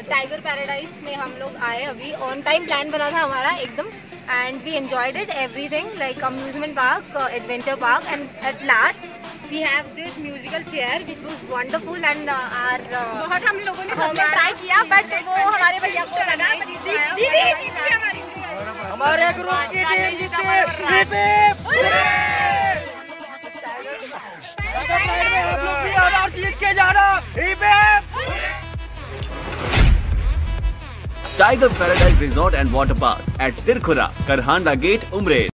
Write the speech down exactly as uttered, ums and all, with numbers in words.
Tiger paradise में हम लोग आए अभी, ऑन टाइम प्लान बना था हमारा एकदम, and we enjoyed it everything like amusement park, adventure park, and at last we have this musical chair which was wonderful and आर बहुत हम लोगों ने ट्राई किया बट वो हमारे भैया को लगा। हमारे ग्रुप की टीम जीती। जीत के जाना। Tiger Paradise Resort and Water Park at Tirkhura, Karhanda Gate, Umre.